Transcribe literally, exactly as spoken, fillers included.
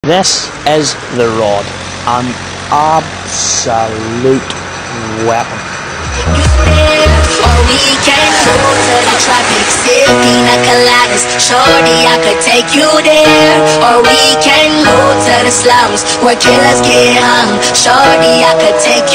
This is the rod, an absolute weapon. Or we can go to the tropics, sip pina coladas. Shorty, I could take you there. Or we can go to the slums where killers get hung. Shorty, I could take